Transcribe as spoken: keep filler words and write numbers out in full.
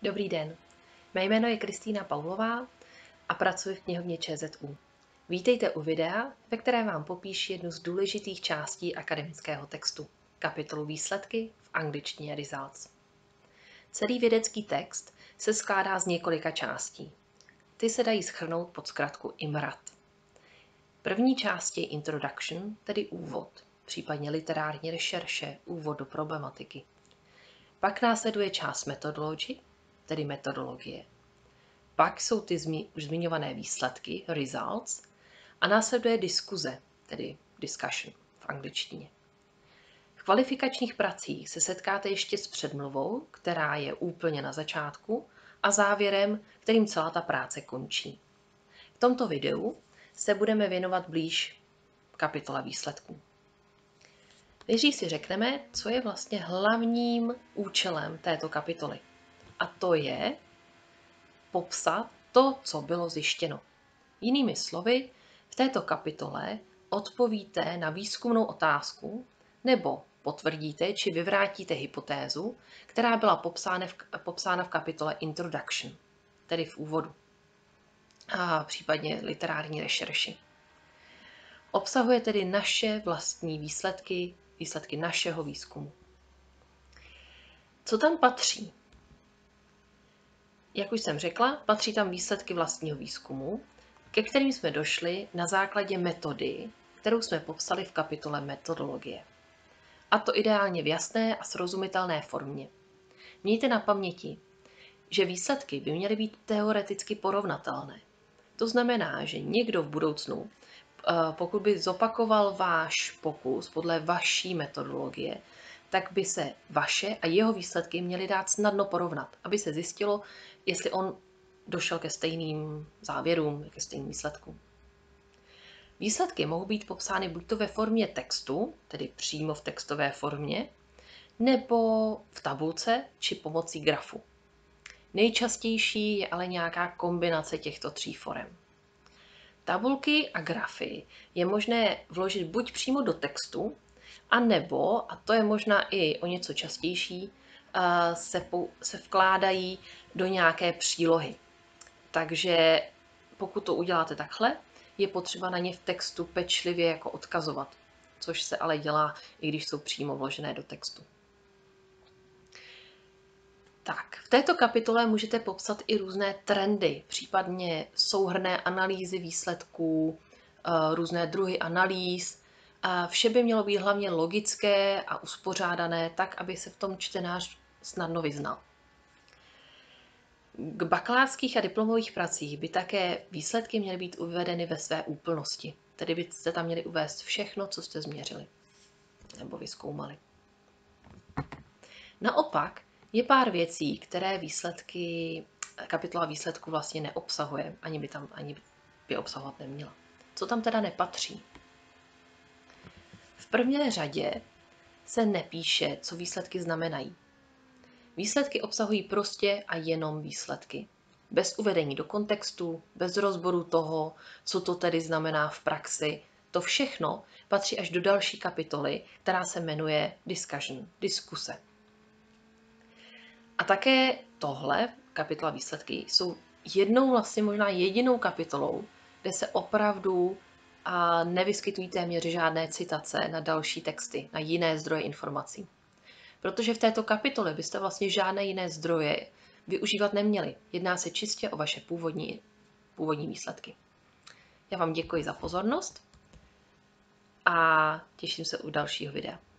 Dobrý den, mé jméno je Kristýna Paulová a pracuji v knihovně ČZÚ. Vítejte u videa, ve kterém vám popíši jednu z důležitých částí akademického textu, kapitolu Výsledky v angličtině Results. Celý vědecký text se skládá z několika částí. Ty se dají shrnout pod zkratku I M R A T. První část je Introduction, tedy úvod, případně literární rešerše, úvod do problematiky. Pak následuje část Methodology, tedy metodologie. Pak jsou ty zmi- už zmiňované výsledky, results, a následuje diskuze, tedy discussion v angličtině. V kvalifikačních pracích se setkáte ještě s předmluvou, která je úplně na začátku, a závěrem, kterým celá ta práce končí. V tomto videu se budeme věnovat blíž kapitole výsledků. Nejdřív si řekneme, co je vlastně hlavním účelem této kapitoly. A to je popsat to, co bylo zjištěno. Jinými slovy, v této kapitole odpovíte na výzkumnou otázku nebo potvrdíte či vyvrátíte hypotézu, která byla popsána v, popsána v kapitole Introduction, tedy v úvodu, a případně literární rešerši. Obsahuje tedy naše vlastní výsledky, výsledky našeho výzkumu. Co tam patří? Jak už jsem řekla, patří tam výsledky vlastního výzkumu, ke kterým jsme došli na základě metody, kterou jsme popsali v kapitole Metodologie. A to ideálně v jasné a srozumitelné formě. Mějte na paměti, že výsledky by měly být teoreticky porovnatelné. To znamená, že někdo v budoucnu, pokud by zopakoval váš pokus podle vaší metodologie, tak by se vaše a jeho výsledky měly dát snadno porovnat, aby se zjistilo, jestli on došel ke stejným závěrům, ke stejným výsledkům. Výsledky mohou být popsány buď to ve formě textu, tedy přímo v textové formě, nebo v tabulce či pomocí grafu. Nejčastější je ale nějaká kombinace těchto tří forem. Tabulky a grafy je možné vložit buď přímo do textu, a nebo, a to je možná i o něco častější, se, pou, se vkládají do nějaké přílohy. Takže pokud to uděláte takhle, je potřeba na ně v textu pečlivě jako odkazovat, což se ale dělá, i když jsou přímo vložené do textu. Tak, v této kapitole můžete popsat i různé trendy, případně souhrnné analýzy výsledků, různé druhy analýz. A vše by mělo být hlavně logické a uspořádané tak, aby se v tom čtenář snadno vyznal. K bakalářských a diplomových pracích by také výsledky měly být uvedeny ve své úplnosti. Tedy byste tam měli uvést všechno, co jste změřili nebo vyzkoumali. Naopak je pár věcí, které výsledky, kapitola výsledku vlastně neobsahuje, ani by tam ani by obsahovat neměla. Co tam teda nepatří? V první řadě se nepíše, co výsledky znamenají. Výsledky obsahují prostě a jenom výsledky. Bez uvedení do kontextu, bez rozboru toho, co to tedy znamená v praxi. To všechno patří až do další kapitoly, která se jmenuje Discussion, diskuse. A také tohle, kapitola výsledky, jsou jednou vlastně možná jedinou kapitolou, kde se opravdu a nevyskytují téměř žádné citace na další texty, na jiné zdroje informací. Protože v této kapitole byste vlastně žádné jiné zdroje využívat neměli. Jedná se čistě o vaše původní, původní výsledky. Já vám děkuji za pozornost a těším se u dalšího videa.